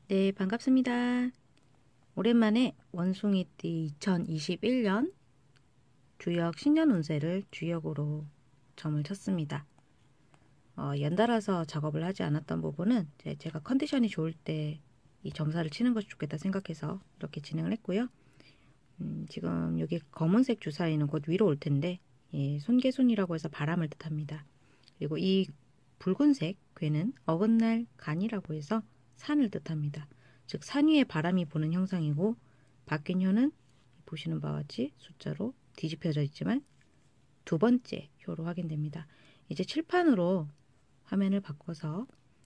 네, 반갑습니다. 오랜만에 원숭이띠 2021년 주역 신년 운세를 주역으로 점을 쳤습니다. 연달아서 작업을 하지 않았던 부분은 제가 컨디션이 좋을 때 이 점사를 치는 것이 좋겠다 생각해서 이렇게 진행을 했고요. 지금 여기 검은색 주사위는 곧 위로 올 텐데, 예, 손개손이라고 해서 바람을 뜻합니다. 그리고 이 붉은색 괴는 어긋날 간이라고 해서 산을 뜻합니다. 즉 산 위에 바람이 부는 형상이고, 바뀐 효는 보시는 바와 같이 숫자로 뒤집혀져 있지만 두 번째 효로 확인됩니다. 이제 칠판으로 화면을 바꿔서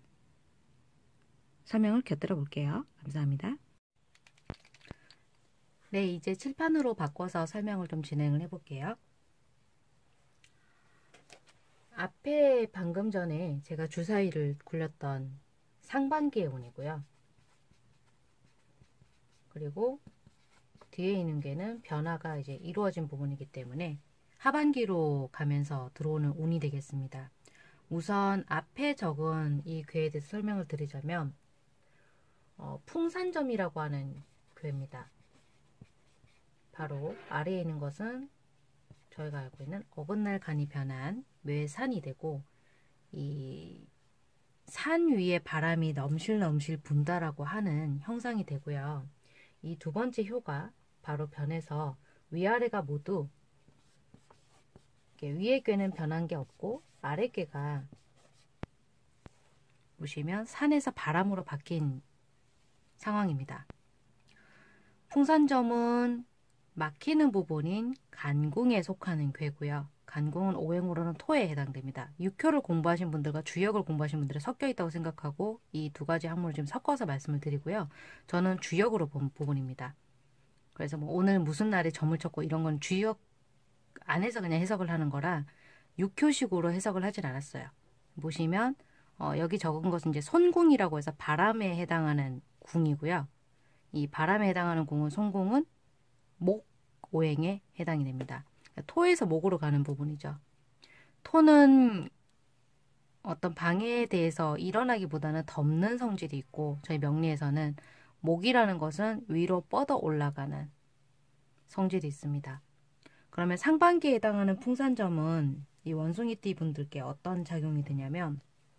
설명을 곁들여 볼게요. 감사합니다. 네, 이제 칠판으로 바꿔서 설명을 좀 진행을 해 볼게요. 앞에 방금 전에 제가 주사위를 굴렸던 상반기의 운이고요. 그리고 뒤에 있는 괴는 변화가 이제 이루어진 부분이기 때문에 하반기로 가면서 들어오는 운이 되겠습니다. 우선 앞에 적은 이 괴에 대해서 설명을 드리자면 풍산점이라고 하는 괴입니다. 바로 아래에 있는 것은 저희가 알고 있는 어긋날 간이 변한 묘산이 되고, 이 산 위에 바람이 넘실넘실 분다라고 하는 형상이 되고요. 이 두 번째 효가 바로 변해서 위아래가 모두 위에 꾀는 변한 게 없고 아래 꾀가 보시면 산에서 바람으로 바뀐 상황입니다. 풍산점은 막히는 부분인 간궁에 속하는 괴고요. 간궁은 오행으로는 토에 해당됩니다. 육효를 공부하신 분들과 주역을 공부하신 분들이 섞여 있다고 생각하고 이 두 가지 학문을 지금 섞어서 말씀을 드리고요. 저는 주역으로 본 부분입니다. 그래서 뭐 오늘 무슨 날에 점을 쳤고 이런 건 주역 안에서 그냥 해석을 하는 거라 육효식으로 해석을 하진 않았어요. 보시면 여기 적은 것은 이제 손궁이라고 해서 바람에 해당하는 궁이고요. 이 바람에 해당하는 궁은 손궁은 목 오행에 해당이 됩니다. 토에서 목으로 가는 부분이죠. 토는 어떤 방해에 대해서 일어나기보다는 덮는 성질이 있고, 저희 명리에서는 목이라는 것은 위로 뻗어 올라가는 성질이 있습니다. 그러면 상반기에 해당하는 풍산점은 이 원숭이띠 분들께 어떤 작용이 되냐면,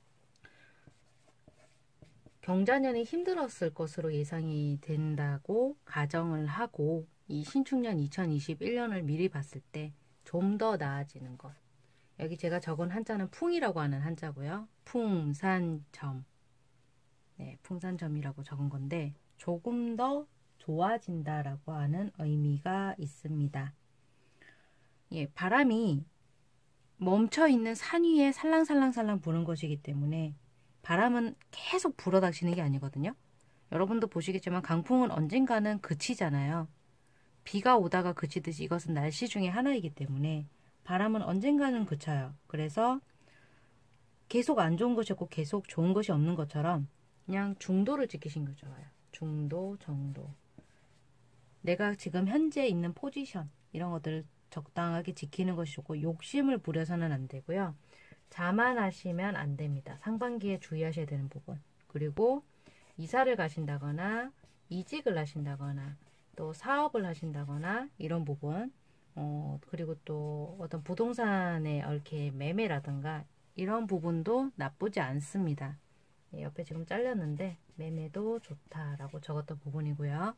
경자년이 힘들었을 것으로 예상이 된다고 가정을 하고, 이 신축년 2021년을 미리 봤을 때 좀 더 나아지는 것. 여기 제가 적은 한자는 풍이라고 하는 한자고요. 풍산점. 네, 풍산점이라고 적은 건데 조금 더 좋아진다라고 하는 의미가 있습니다. 예, 바람이 멈춰있는 산 위에 살랑살랑살랑 부는 것이기 때문에 바람은 계속 불어닥치는 게 아니거든요. 여러분도 보시겠지만 강풍은 언젠가는 그치잖아요. 비가 오다가 그치듯이 이것은 날씨 중에 하나이기 때문에 바람은 언젠가는 그쳐요. 그래서 계속 안 좋은 것이 없고 계속 좋은 것이 없는 것처럼 그냥 중도를 지키신 게 좋아요. 중도, 정도. 내가 지금 현재 있는 포지션 이런 것들을 적당하게 지키는 것이 좋고, 욕심을 부려서는 안 되고요. 자만하시면 안 됩니다. 상반기에 주의하셔야 되는 부분. 그리고 이사를 가신다거나 이직을 하신다거나 또 사업을 하신다거나 이런 부분, 그리고 또 어떤 부동산에 얽힌 매매라든가 이런 부분도 나쁘지 않습니다. 예, 옆에 지금 잘렸는데 매매도 좋다라고 적었던 부분이고요.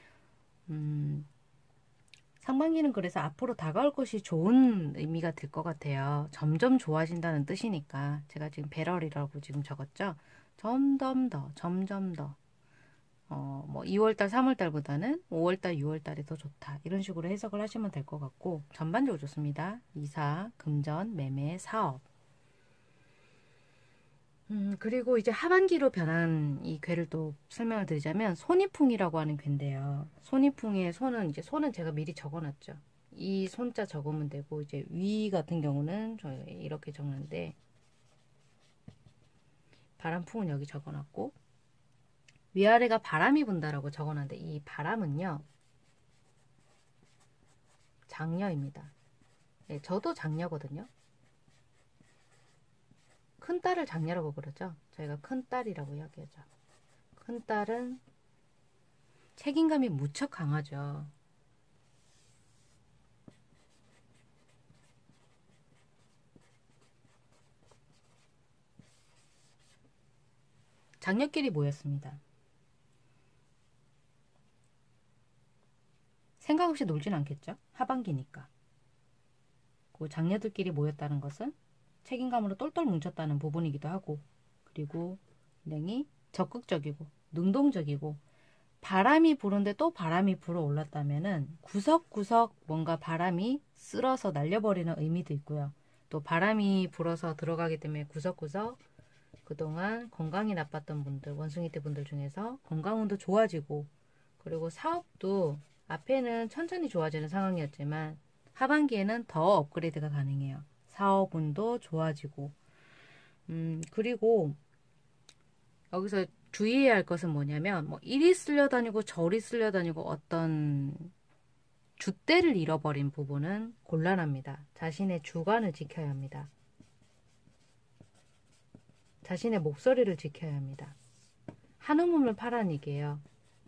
상반기는 그래서 앞으로 다가올 것이 좋은 의미가 될 것 같아요. 점점 좋아진다는 뜻이니까 제가 지금 배럴이라고 지금 적었죠. 점점 더, 점점 더. 뭐 2월달, 3월달보다는 5월달, 6월달이 더 좋다. 이런 식으로 해석을 하시면 될 것 같고, 전반적으로 좋습니다. 이사, 금전, 매매, 사업. 그리고 이제 하반기로 변한 이 괴를 또 설명을 드리자면 손이풍이라고 하는 괴인데요. 손이풍의 손은 이제 손은 제가 미리 적어놨죠. 이 손자 적으면 되고, 이제 위 같은 경우는 저희 이렇게 적는데 바람풍은 여기 적어놨고, 위아래가 바람이 분다라고 적어놨는데 이 바람은요 장녀입니다. 네, 저도 장녀거든요. 큰딸을 장녀라고 그러죠. 저희가 큰딸이라고 이야기하죠. 큰딸은 책임감이 무척 강하죠. 장녀끼리 모였습니다. 생각 없이 놀진 않겠죠? 하반기니까. 그 장녀들끼리 모였다는 것은 책임감으로 똘똘 뭉쳤다는 부분이기도 하고, 그리고 굉장히 적극적이고 능동적이고, 바람이 부는데 또 바람이 불어 올랐다면은 구석구석 뭔가 바람이 쓸어서 날려버리는 의미도 있고요. 또 바람이 불어서 들어가기 때문에 구석구석 그동안 건강이 나빴던 분들, 원숭이떼 분들 중에서 건강운도 좋아지고, 그리고 사업도 앞에는 천천히 좋아지는 상황이었지만 하반기에는 더 업그레이드가 가능해요. 사업운도 좋아지고, 그리고 여기서 주의해야 할 것은 뭐냐면, 뭐 이리 쓸려다니고 저리 쓸려다니고 어떤 줏대를 잃어버린 부분은 곤란합니다. 자신의 주관을 지켜야 합니다. 자신의 목소리를 지켜야 합니다. 한 움음을 파란 얘기예요.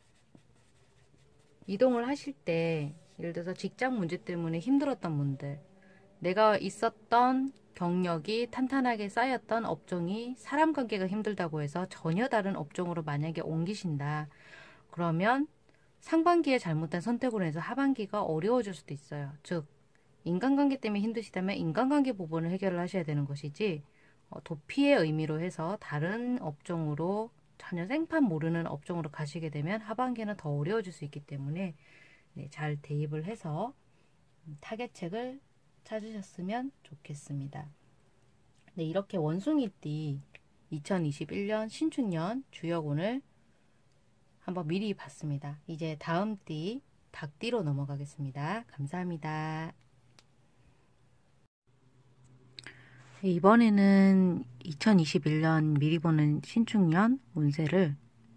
이동을 하실 때 예를 들어서 직장 문제 때문에 힘들었던 분들, 내가 있었던 경력이 탄탄하게 쌓였던 업종이 사람 관계가 힘들다고 해서 전혀 다른 업종으로 만약에 옮기신다. 그러면 상반기에 잘못된 선택으로 해서 하반기가 어려워질 수도 있어요. 즉, 인간관계 때문에 힘드시다면 인간관계 부분을 해결을 하셔야 되는 것이지, 도피의 의미로 해서 다른 업종으로 전혀 생판 모르는 업종으로 가시게 되면 하반기는 더 어려워질 수 있기 때문에 잘 대입을 해서 타겟책을 찾으셨으면 좋겠습니다. 네, 이렇게 원숭이띠 2021년 신축년 주역운을 한번 미리 봤습니다. 이제 다음 띠 닭띠로 넘어가겠습니다. 감사합니다. 이번에는 2021년 미리 보는 신축년 운세를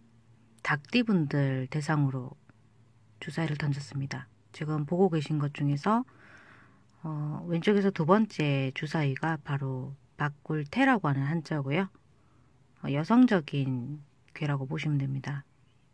닭띠분들 대상으로 주사위를 던졌습니다. 지금 보고 계신 것 중에서 왼쪽에서 두 번째 주사위가 바로 박굴태라고 하는 한자고요. 여성적인 괴라고 보시면 됩니다.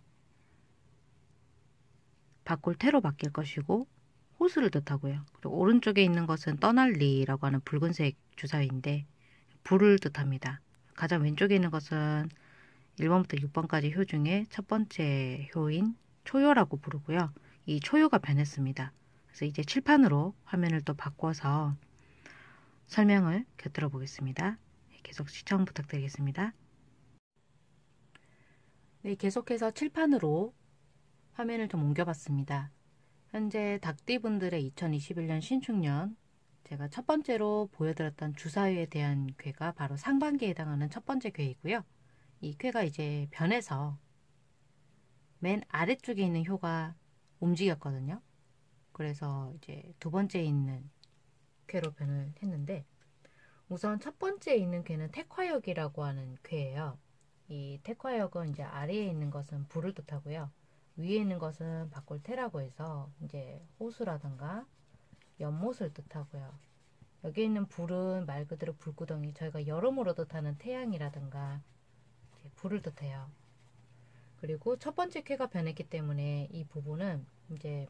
박굴태로 바뀔 것이고 호수를 뜻하고요. 그리고 오른쪽에 있는 것은 떠날리라고 하는 붉은색 주사위인데 불을 뜻합니다. 가장 왼쪽에 있는 것은 1번부터 6번까지 효 중에 첫 번째 효인 초효라고 부르고요. 이 초효가 변했습니다. 그래서 이제 칠판으로 화면을 또 바꿔서 설명을 곁들여 보겠습니다. 계속 시청 부탁드리겠습니다. 네, 계속해서 칠판으로 화면을 좀 옮겨봤습니다. 현재 닭띠분들의 2021년 신축년, 제가 첫 번째로 보여드렸던 주사위에 대한 궤가 바로 상반기에 해당하는 첫 번째 궤이고요. 이 궤가 이제 변해서 맨 아래쪽에 있는 효가 움직였거든요. 그래서 이제 두 번째에 있는 궤로 변을 했는데, 우선 첫 번째에 있는 궤는 택화역이라고 하는 궤예요. 이 택화역은 이제 아래에 있는 것은 불을 뜻하고요. 위에 있는 것은 박골태라고 해서 이제 호수라든가 연못을 뜻하고요. 여기 있는 불은 말 그대로 불구덩이, 저희가 여름으로 뜻하는 태양이라든가 불을 뜻해요. 그리고 첫 번째 쾌가 변했기 때문에 이 부분은 이제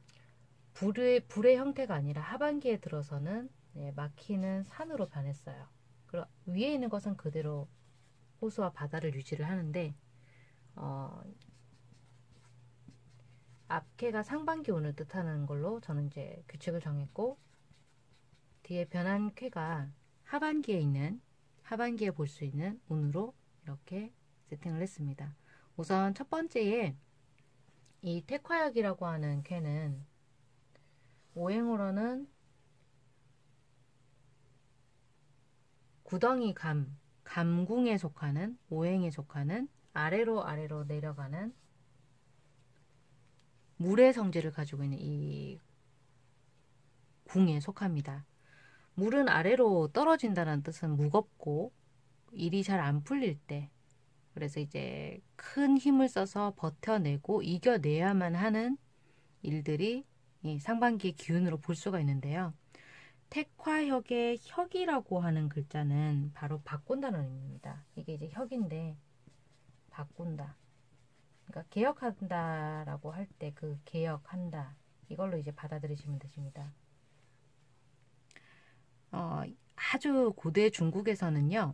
불의 형태가 아니라 하반기에 들어서는 막히는 산으로 변했어요. 그리고 위에 있는 것은 그대로 호수와 바다를 유지를 하는데, 앞캐가 상반기 운을 뜻하는 걸로 저는 이제 규칙을 정했고, 뒤에 변한 쾌가 하반기에 볼 수 있는 운으로 이렇게 세팅을 했습니다. 우선 첫 번째에 이 택화역이라고 하는 쾌는 오행으로는 구덩이 감궁에 속하는, 오행에 속하는 아래로 내려가는 물의 성질을 가지고 있는 이 궁에 속합니다. 물은 아래로 떨어진다는 뜻은 무겁고 일이 잘 안 풀릴 때, 그래서 이제 큰 힘을 써서 버텨내고 이겨내야만 하는 일들이 이 상반기의 기운으로 볼 수가 있는데요. 택화혁의 혁이라고 하는 글자는 바로 바꾼다는 의미입니다. 이게 이제 혁인데 바꾼다. 그러니까 개혁한다라고 할 때 그 개혁한다 이걸로 이제 받아들이시면 되십니다. 아주 고대 중국에서는요,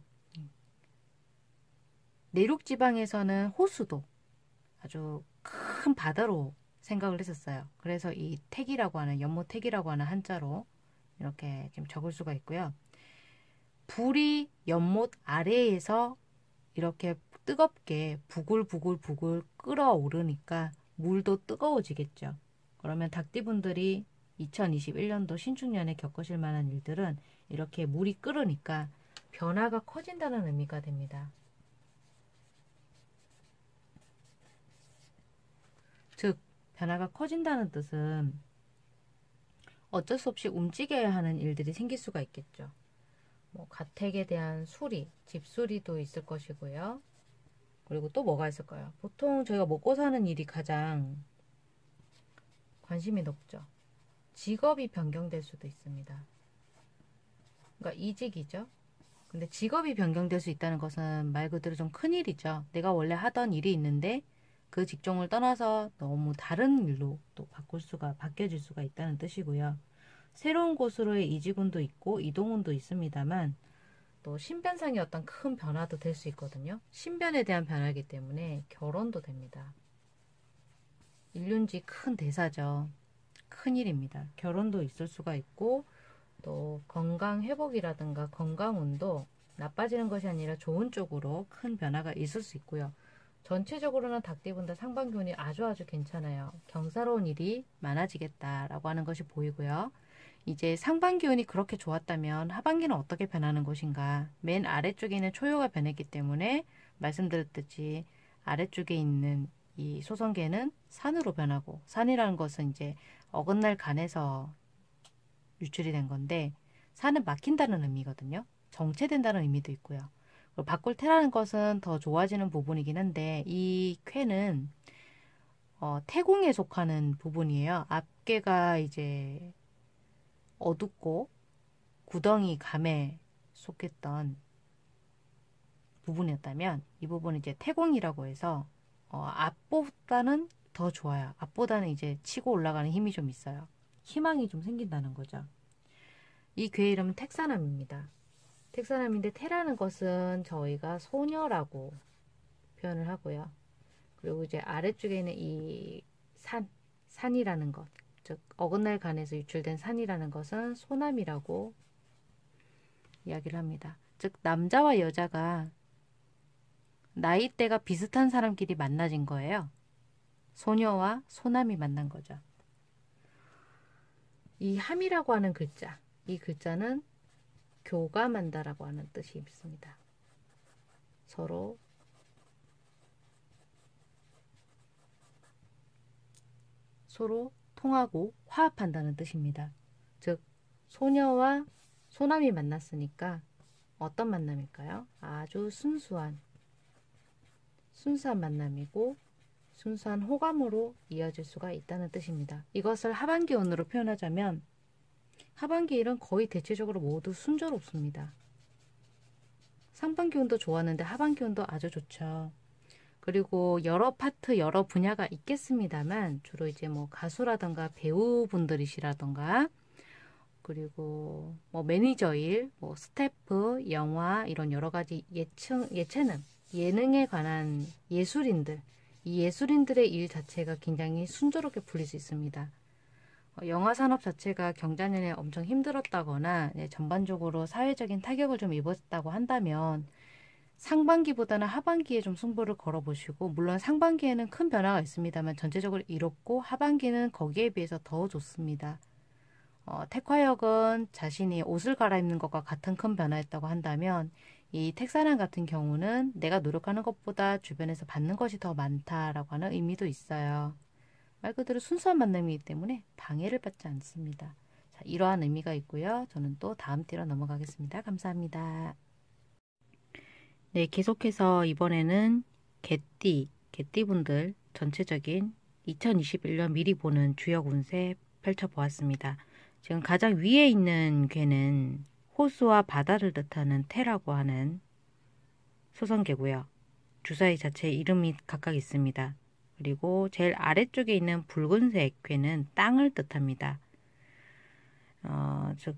내륙 지방에서는 호수도 아주 큰 바다로 생각을 했었어요. 그래서 이 택이라고 하는, 연못택이라고 하는 한자로 이렇게 지금 적을 수가 있고요. 불이 연못 아래에서 이렇게 뜨겁게 부글부글 끓어오르니까 물도 뜨거워지겠죠. 그러면 닭띠분들이 2021년도 신축년에 겪으실 만한 일들은 이렇게 물이 끓으니까 변화가 커진다는 의미가 됩니다. 즉, 변화가 커진다는 뜻은 어쩔 수 없이 움직여야 하는 일들이 생길 수가 있겠죠. 뭐 가택에 대한 수리, 집수리도 있을 것이고요. 그리고 또 뭐가 있을까요? 보통 저희가 먹고 사는 일이 가장 관심이 높죠. 직업이 변경될 수도 있습니다. 그러니까 이직이죠. 근데 직업이 변경될 수 있다는 것은 말 그대로 좀 큰일이죠. 내가 원래 하던 일이 있는데 그 직종을 떠나서 너무 다른 일로 또 바뀌어질 수가 있다는 뜻이고요. 새로운 곳으로의 이직운도 있고 이동운도 있습니다만 또 신변상의 어떤 큰 변화도 될 수 있거든요. 신변에 대한 변화이기 때문에 결혼도 됩니다. 일륜지 큰 대사죠. 큰일입니다. 결혼도 있을 수가 있고 또 건강 회복이라든가 건강운도 나빠지는 것이 아니라 좋은 쪽으로 큰 변화가 있을 수 있고요. 전체적으로는 닭띠분들 상반기 운이 아주 괜찮아요. 경사로운 일이 많아지겠다라고 하는 것이 보이고요. 이제 상반기 운이 그렇게 좋았다면 하반기는 어떻게 변하는 것인가. 맨 아래쪽에 는 초요가 변했기 때문에 말씀드렸듯이 아래쪽에 있는 이 소성계는 산으로 변하고, 산이라는 것은 이제 어긋날 간에서 유출이 된 건데 산은 막힌다는 의미거든요. 정체된다는 의미도 있고요. 바꿀 태라는 것은 더 좋아지는 부분이긴 한데 이 쾌는 태궁에 속하는 부분이에요. 앞개가 이제 어둡고 구덩이 감에 속했던 부분이었다면 이 부분은 이제 태궁이라고 해서 앞보다는 더 좋아요. 앞보다는 이제 치고 올라가는 힘이 좀 있어요. 희망이 좀 생긴다는 거죠. 이 괴 이름은 택사남입니다. 택사남인데 태라는 것은 저희가 소녀라고 표현을 하고요. 그리고 이제 아래쪽에 있는 이 산이라는 것, 즉 어긋날 간에서 유출된 산이라는 것은 소남이라고 이야기를 합니다. 즉 남자와 여자가 나이대가 비슷한 사람끼리 만나진 거예요. 소녀와 소남이 만난 거죠. 이 함이라고 하는 글자, 이 글자는 교감한다라고 하는 뜻이 있습니다. 서로 통하고 화합한다는 뜻입니다. 즉 소녀와 소남이 만났으니까 어떤 만남일까요? 아주 순수한 만남이고 순수한 호감으로 이어질 수가 있다는 뜻입니다. 이것을 하반기 운으로 표현하자면 하반기 일은 거의 대체적으로 모두 순조롭습니다. 상반기 운도 좋았는데 하반기 운도 아주 좋죠. 그리고 여러 파트, 여러 분야가 있겠습니다만 주로 이제 뭐 가수라던가 배우분들이시라던가 그리고 뭐 매니저 일, 뭐 스태프, 영화 이런 여러 가지 예체능, 예능에 관한 예술인들, 이 예술인들의 일 자체가 굉장히 순조롭게 풀릴 수 있습니다. 영화 산업 자체가 경자년에 엄청 힘들었다거나 전반적으로 사회적인 타격을 좀 입었다고 한다면 상반기보다는 하반기에 좀 승부를 걸어보시고 물론 상반기에는 큰 변화가 있습니다만 전체적으로 이롭고 하반기는 거기에 비해서 더 좋습니다. 택화역은 자신이 옷을 갈아입는 것과 같은 큰 변화였다고 한다면 이 택사랑 같은 경우는 내가 노력하는 것보다 주변에서 받는 것이 더 많다라고 하는 의미도 있어요. 말 그대로 순수한 만남이기 때문에 방해를 받지 않습니다. 자, 이러한 의미가 있고요. 저는 또 다음 띠로 넘어가겠습니다. 감사합니다. 네, 계속해서 이번에는 개띠분들 전체적인 2021년 미리 보는 주역 운세 펼쳐보았습니다. 지금 가장 위에 있는 괴는 호수와 바다를 뜻하는 태라고 하는 소성개고요. 주사위 자체에 이름이 각각 있습니다. 그리고 제일 아래쪽에 있는 붉은색 쾌는 땅을 뜻합니다. 즉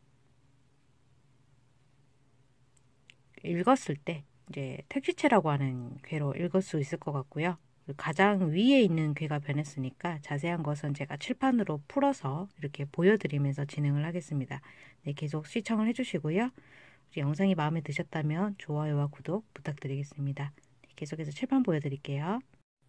읽었을 때 이제 택지체라고 하는 쾌로 읽을 수 있을 것 같고요. 가장 위에 있는 쾌가 변했으니까 자세한 것은 제가 칠판으로 풀어서 이렇게 보여드리면서 진행을 하겠습니다. 네, 계속 시청을 해주시고요. 영상이 마음에 드셨다면 좋아요와 구독 부탁드리겠습니다. 네, 계속해서 칠판 보여드릴게요.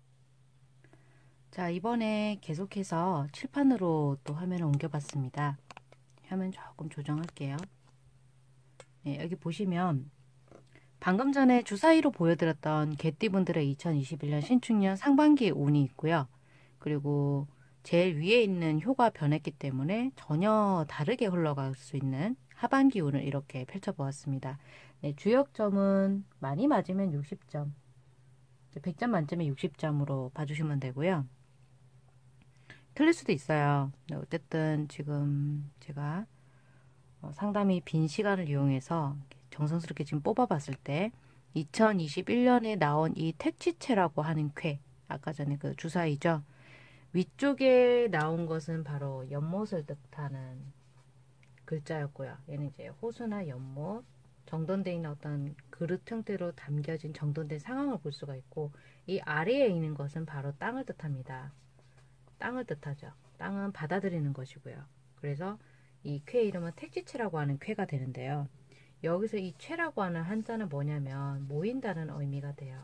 자, 이번에 계속해서 칠판으로 또 화면을 옮겨봤습니다. 화면 조금 조정할게요. 네, 여기 보시면 방금 전에 주사위로 보여드렸던 개띠분들의 2021년 신축년 상반기의 운이 있고요. 그리고 제일 위에 있는 효가 변했기 때문에 전혀 다르게 흘러갈 수 있는 하반기 운을 이렇게 펼쳐보았습니다. 네, 주역점은 많이 맞으면 60점, 100점 만점에 60점으로 봐주시면 되고요. 틀릴 수도 있어요. 네, 어쨌든 지금 제가 상담이 빈 시간을 이용해서 정성스럽게 지금 뽑아봤을 때 2021년에 나온 이 택지체라고 하는 쾌, 아까 전에 그 주사위죠. 위쪽에 나온 것은 바로 연못을 뜻하는 글자였고요. 얘는 이제 호수나 연못, 정돈되어 있는 어떤 그릇 형태로 담겨진 정돈된 상황을 볼 수가 있고, 이 아래에 있는 것은 바로 땅을 뜻합니다. 땅을 뜻하죠. 땅은 받아들이는 것이고요. 그래서 이 쾌 이름은 택지체라고 하는 쾌가 되는데요. 여기서 이 체라고 하는 한자는 뭐냐면 모인다는 의미가 돼요.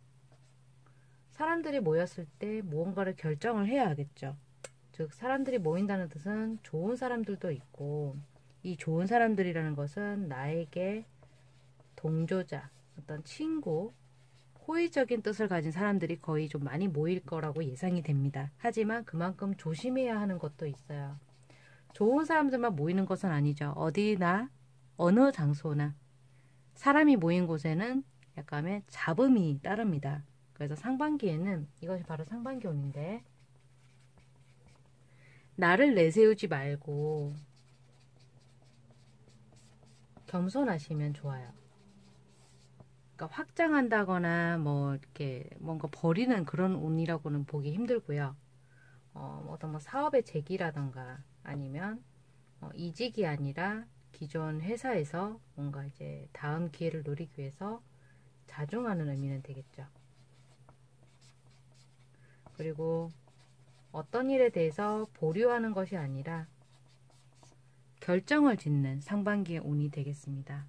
사람들이 모였을 때 무언가를 결정을 해야 하겠죠. 즉 사람들이 모인다는 뜻은 좋은 사람들도 있고, 이 좋은 사람들이라는 것은 나에게 동조자, 어떤 친구, 호의적인 뜻을 가진 사람들이 거의 좀 많이 모일 거라고 예상이 됩니다. 하지만 그만큼 조심해야 하는 것도 있어요. 좋은 사람들만 모이는 것은 아니죠. 어디나 어느 장소나 사람이 모인 곳에는 약간의 잡음이 따릅니다. 그래서 상반기에는 이것이 바로 상반기 운인데, 나를 내세우지 말고 겸손하시면 좋아요. 그러니까 확장한다거나 뭐 이렇게 뭔가 버리는 그런 운이라고는 보기 힘들고요. 어떤 뭐 사업의 재기라던가 아니면 이직이 아니라 기존 회사에서 뭔가 이제 다음 기회를 노리기 위해서 자중하는 의미는 되겠죠. 그리고 어떤 일에 대해서 보류하는 것이 아니라 결정을 짓는 상반기의 운이 되겠습니다.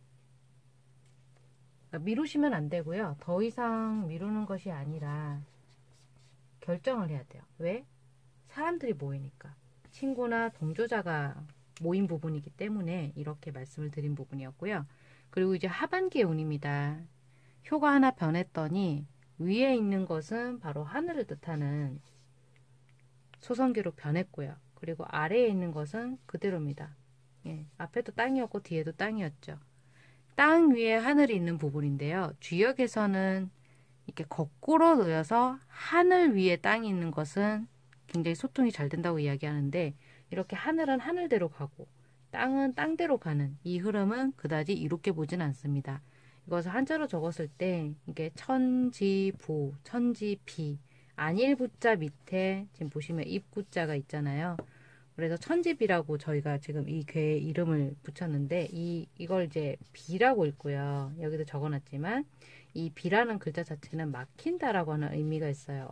그러니까 미루시면 안 되고요. 더 이상 미루는 것이 아니라 결정을 해야 돼요. 왜? 사람들이 모이니까. 친구나 동조자가 모인 부분이기 때문에 이렇게 말씀을 드린 부분이었고요. 그리고 이제 하반기의 운입니다. 효가 하나 변했더니 위에 있는 것은 바로 하늘을 뜻하는 소성기로 변했고요. 그리고 아래에 있는 것은 그대로입니다. 예, 앞에도 땅이었고 뒤에도 땅이었죠. 땅 위에 하늘이 있는 부분인데요. 주역에서는 이렇게 거꾸로 놓여서 하늘 위에 땅이 있는 것은 굉장히 소통이 잘 된다고 이야기하는데, 이렇게 하늘은 하늘대로 가고 땅은 땅대로 가는 이 흐름은 그다지 이롭게 보진 않습니다. 이것을 한자로 적었을 때 이게 천지부, 천지비, 안일부자 밑에 지금 보시면 입구자가 있잖아요. 그래서 천지비라고 저희가 지금 이 괴의 이름을 붙였는데, 이걸 이제 비라고 읽고요. 여기도 적어놨지만 이 비라는 글자 자체는 막힌다라고 하는 의미가 있어요.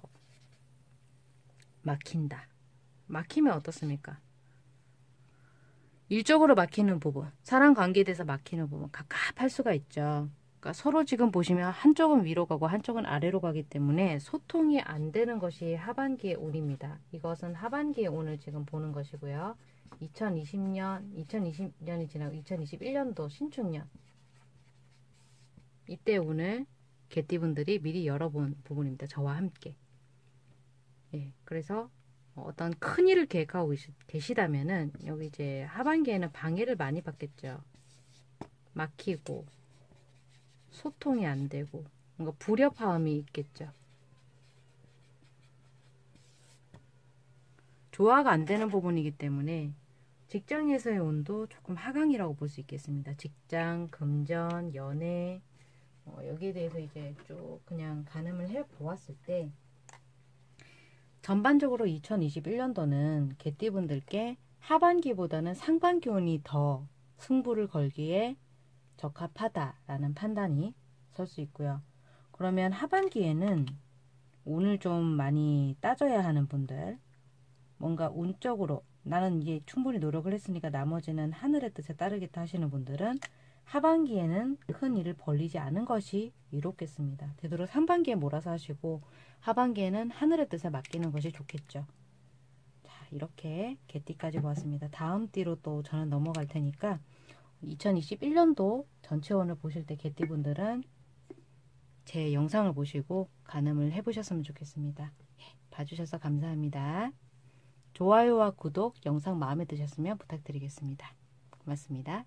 막힌다. 막히면 어떻습니까? 일적으로 막히는 부분, 사람 관계에 대해서 막히는 부분 갑갑할 수가 있죠. 그러니까 서로 지금 보시면 한쪽은 위로 가고 한쪽은 아래로 가기 때문에 소통이 안 되는 것이 하반기의 운입니다. 이것은 하반기의 운을 지금 보는 것이고요. 2020년이 지나고 2021년도 신축년, 이때 운을 개띠분들이 미리 열어본 부분입니다. 저와 함께. 예, 그래서 어떤 큰 일을 계획하고 계시다면은 여기 이제 하반기에는 방해를 많이 받겠죠. 막히고 소통이 안 되고 뭔가 불협화음이 있겠죠. 조화가 안 되는 부분이기 때문에 직장에서의 운도 조금 하강이라고 볼 수 있겠습니다. 직장, 금전, 연애, 여기에 대해서 이제 쭉 그냥 가늠을 해 보았을 때 전반적으로 2021년도는 개띠분들께 하반기보다는 상반기 운이 더 승부를 걸기에 적합하다라는 판단이 설 수 있고요. 그러면 하반기에는 운을 좀 많이 따져야 하는 분들, 뭔가 운적으로 나는 이제 충분히 노력을 했으니까 나머지는 하늘의 뜻에 따르겠다 하시는 분들은 하반기에는 큰 일을 벌리지 않은 것이 이롭겠습니다. 되도록 상반기에 몰아서 하시고 하반기에는 하늘의 뜻에 맡기는 것이 좋겠죠. 자, 이렇게 개띠까지 보았습니다. 다음 띠로 또 저는 넘어갈 테니까 2021년도 전체원을 보실 때 개띠분들은 제 영상을 보시고 가늠을 해보셨으면 좋겠습니다. 봐주셔서 감사합니다. 좋아요와 구독, 영상 마음에 드셨으면 부탁드리겠습니다. 고맙습니다.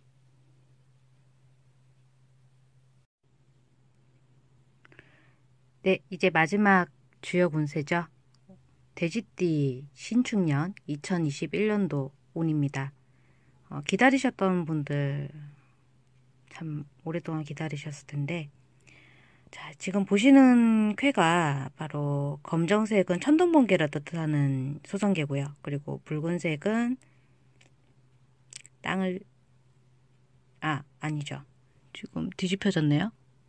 네, 이제 마지막 주요 운세죠. 돼지띠 신축년 2021년도 운입니다. 기다리셨던 분들 참 오랫동안 기다리셨을 텐데, 자, 지금 보시는 쾌가 바로 검정색은 천둥번개라 뜻하는 소성개고요. 그리고 붉은색은 땅을, 아니죠. 지금 뒤집혀졌네요.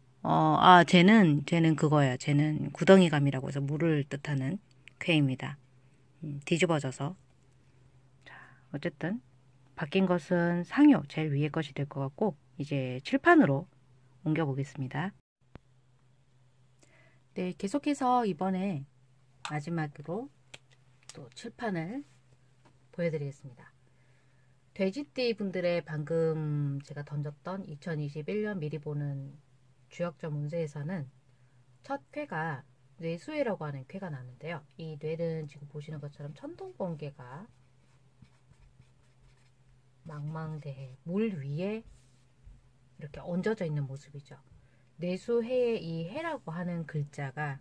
쟤는 그거예요. 쟤는 구덩이감이라고 해서 물을 뜻하는 쾌입니다. 뒤집어져서. 자, 어쨌든 바뀐 것은 상요, 제일 위에 것이 될 것 같고, 이제 칠판으로 옮겨보겠습니다. 네, 계속해서 이번에 마지막으로 또 칠판을 보여드리겠습니다. 돼지띠 분들의 방금 제가 던졌던 2021년 미리 보는 주역점 운세에서는 첫 쾌가 뇌수해라고 하는 쾌가 나는데요. 이 뇌는 지금 보시는 것처럼 천둥번개가 망망대해 물 위에 이렇게 얹어져 있는 모습이죠. 뇌수해의 이 해라고 하는 글자가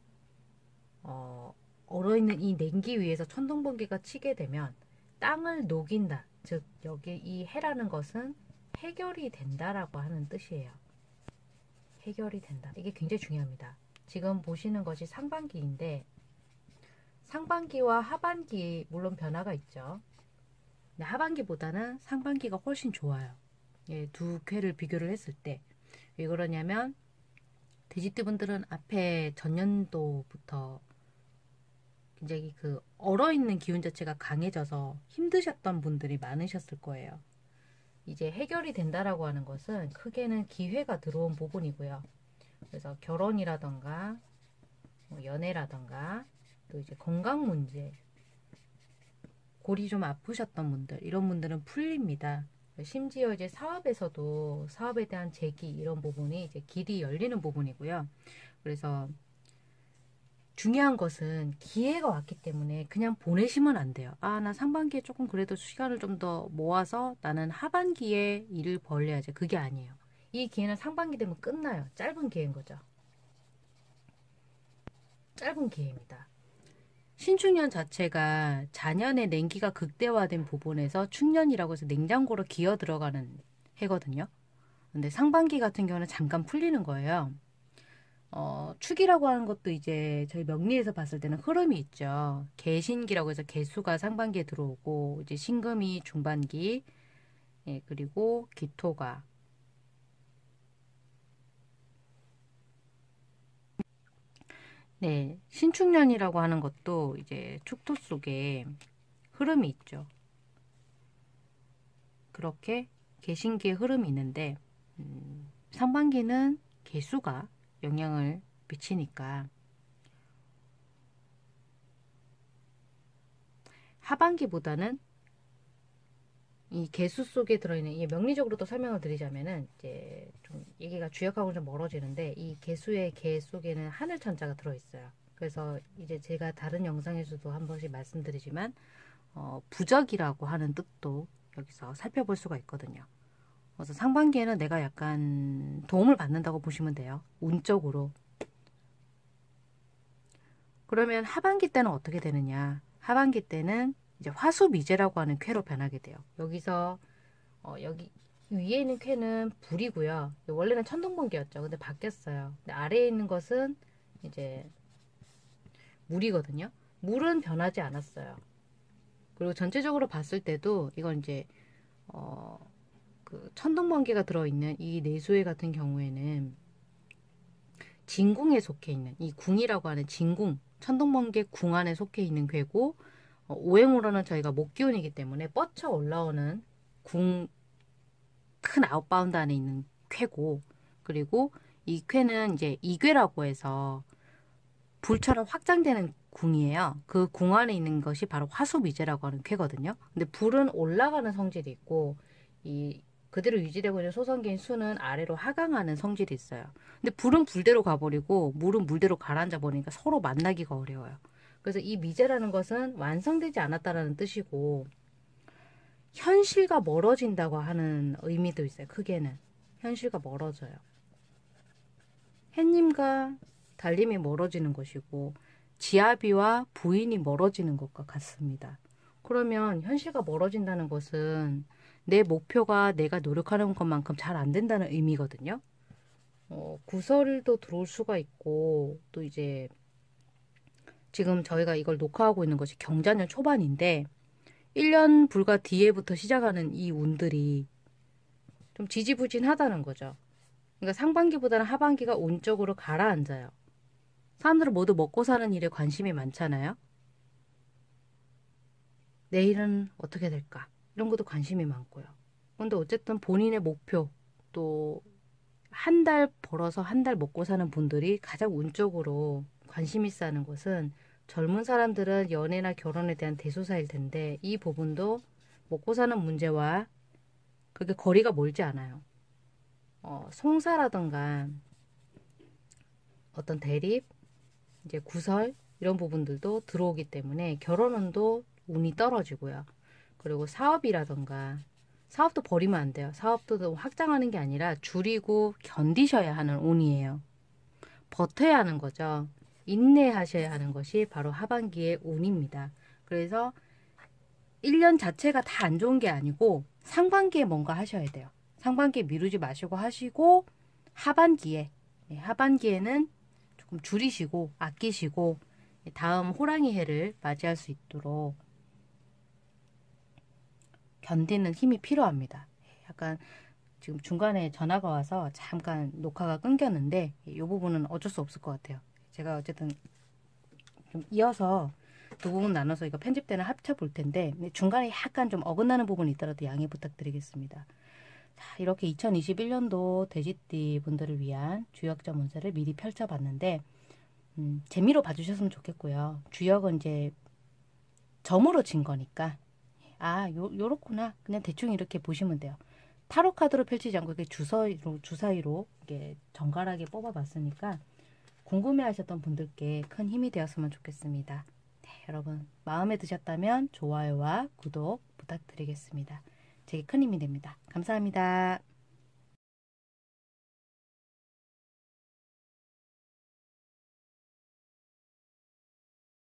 얼어있는 이 냉기 위에서 천둥번개가 치게 되면 땅을 녹인다. 즉 여기 이 해라는 것은 해결이 된다라고 하는 뜻이에요. 해결이 된다. 이게 굉장히 중요합니다. 지금 보시는 것이 상반기인데 상반기와 하반기 물론 변화가 있죠. 근데 하반기보다는 상반기가 훨씬 좋아요. 예, 두 쾌를 비교를 했을 때. 왜 그러냐면 돼지띠 분들은 앞에 전년도부터 굉장히 그 얼어있는 기운 자체가 강해져서 힘드셨던 분들이 많으셨을 거예요. 이제 해결이 된다라고 하는 것은 크게는 기회가 들어온 부분이고요. 그래서 결혼이라던가 연애라던가 또 이제 건강 문제, 골이 좀 아프셨던 분들, 이런 분들은 풀립니다. 심지어 이제 사업에서도 사업에 대한 재기 이런 부분이 이제 길이 열리는 부분이고요. 그래서 중요한 것은 기회가 왔기 때문에 그냥 보내시면 안 돼요. 나 상반기에 조금 그래도 시간을 좀 더 모아서 나는 하반기에 일을 벌려야지. 그게 아니에요. 이 기회는 상반기 되면 끝나요. 짧은 기회인 거죠. 짧은 기회입니다. 신축년 자체가 자년의 냉기가 극대화된 부분에서 축년이라고 해서 냉장고로 기어 들어가는 해거든요. 근데 상반기 같은 경우는 잠깐 풀리는 거예요. 축이라고 하는 것도 이제 저희 명리에서 봤을 때는 흐름이 있죠. 개신기라고 해서 개수가 상반기에 들어오고 이제 신금이 중반기, 예, 그리고 기토가 네, 신축년이라고 하는 것도 이제 축토 속에 흐름이 있죠. 그렇게 개신기의 흐름이 있는데 상반기는 개수가 영향을 미치니까 하반기보다는 이 개수 속에 들어있는 이 명리적으로 또 설명을 드리자면은 이제 좀 얘기가 주역하고 좀 멀어지는데 이 개수의 개 속에는 하늘천자가 들어있어요. 그래서 이제 제가 다른 영상에서도 한 번씩 말씀드리지만 부적이라고 하는 뜻도 여기서 살펴볼 수가 있거든요. 그래서 상반기에는 내가 약간 도움을 받는다고 보시면 돼요. 운적으로. 그러면 하반기 때는 어떻게 되느냐? 하반기 때는 이제 화수미제라고 하는 쾌로 변하게 돼요. 여기서 여기 위에 있는 쾌는 불이고요. 원래는 천둥번개였죠. 근데 바뀌었어요. 근데 아래에 있는 것은 이제 물이거든요. 물은 변하지 않았어요. 그리고 전체적으로 봤을 때도 이건 이제 그 천둥번개가 들어있는 이 내수회 같은 경우에는 진궁에 속해 있는 이 궁이라고 하는 진궁 천둥번개 궁 안에 속해 있는 궤고 오행으로는 저희가 목기운이기 때문에 뻗쳐 올라오는 궁 큰 아웃바운드 안에 있는 쾌고 그리고 이 쾌는 이제 이괴라고 해서 불처럼 확장되는 궁이에요. 그 궁 안에 있는 것이 바로 화수미제라고 하는 쾌거든요. 근데 불은 올라가는 성질이 있고 이 그대로 유지되고 있는 소성계인 수는 아래로 하강하는 성질이 있어요. 근데 불은 불대로 가버리고 물은 물대로 가라앉아 버리니까 서로 만나기가 어려워요. 그래서 이 미제라는 것은 완성되지 않았다라는 뜻이고 현실과 멀어진다고 하는 의미도 있어요. 크게는 현실과 멀어져요. 햇님과 달님이 멀어지는 것이고 지아비와 부인이 멀어지는 것과 같습니다. 그러면 현실과 멀어진다는 것은 내 목표가 내가 노력하는 것만큼 잘 안 된다는 의미거든요. 구설도 들어올 수가 있고 또 이제 지금 저희가 이걸 녹화하고 있는 것이 경자년 초반인데 1년 불과 뒤에부터 시작하는 이 운들이 좀 지지부진하다는 거죠. 그러니까 상반기보다는 하반기가 운적으로 가라앉아요. 사람들은 모두 먹고 사는 일에 관심이 많잖아요. 내일은 어떻게 될까? 이런 것도 관심이 많고요. 근데 어쨌든 본인의 목표 또 한 달 벌어서 한 달 먹고 사는 분들이 가장 운적으로 관심 있어 하는 것은 젊은 사람들은 연애나 결혼에 대한 대소사일 텐데 이 부분도 먹고 사는 문제와 그게 거리가 멀지 않아요. 송사라던가 어떤 대립, 이제 구설 이런 부분들도 들어오기 때문에 결혼운도 운이 떨어지고요. 그리고 사업이라던가 사업도 버리면 안 돼요. 사업도 확장하는 게 아니라 줄이고 견디셔야 하는 운이에요. 버텨야 하는 거죠. 인내하셔야 하는 것이 바로 하반기의 운입니다. 그래서 1년 자체가 다 안 좋은 게 아니고 상반기에 뭔가 하셔야 돼요. 상반기에 미루지 마시고 하시고 하반기에는 조금 줄이시고 아끼시고 다음 호랑이 해를 맞이할 수 있도록 견디는 힘이 필요합니다. 약간 지금 중간에 전화가 와서 잠깐 녹화가 끊겼는데 이 부분은 어쩔 수 없을 것 같아요. 제가 어쨌든 좀 이어서 두 부분 나눠서 이거 편집 때는 합쳐 볼 텐데 중간에 약간 좀 어긋나는 부분이 있더라도 양해 부탁드리겠습니다. 자, 이렇게 2021년도 돼지띠 분들을 위한 주역점 운세를 미리 펼쳐봤는데 재미로 봐주셨으면 좋겠고요. 주역은 이제 점으로 진 거니까 요렇구나 그냥 대충 이렇게 보시면 돼요. 타로 카드로 펼치지 않고 이렇게 주사위로 이렇게 정갈하게 뽑아봤으니까 궁금해하셨던 분들께 큰 힘이 되었으면 좋겠습니다. 네, 여러분 마음에 드셨다면 좋아요와 구독 부탁드리겠습니다. 제게 큰 힘이 됩니다. 감사합니다.